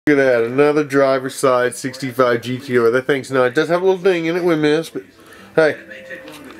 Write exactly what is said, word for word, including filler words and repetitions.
Look at that, another driver's side sixty-five G T O. That thing's nice. It does have a little ding in it we missed, but hey.